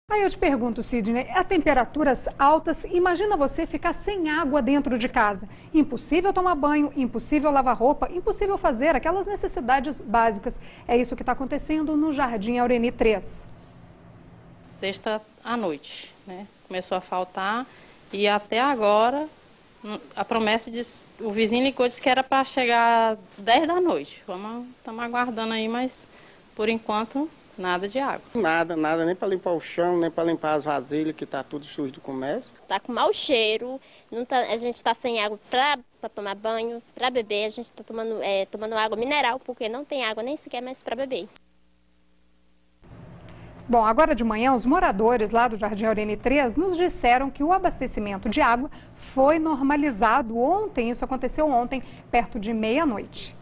Aí eu te pergunto, Sidney, a temperaturas altas, imagina você ficar sem água dentro de casa. Impossível tomar banho, impossível lavar roupa, impossível fazer aquelas necessidades básicas. É isso que está acontecendo no Jardim Aureni 3. Sexta à noite, né? Começou a faltar e até agora a promessa o vizinho ligou, disse que era para chegar 10 da noite. Estamos aguardando aí, mas por enquanto nada de água. Nada, nem para limpar o chão, nem para limpar as vasilhas, que está tudo sujo do comércio. Tá com mau cheiro, a gente está sem água para tomar banho, para beber, a gente está tomando água mineral, porque não tem água nem sequer mais para beber. Bom, agora de manhã, os moradores lá do Jardim Aureni 3 nos disseram que o abastecimento de água foi normalizado ontem, isso aconteceu ontem, perto de meia-noite.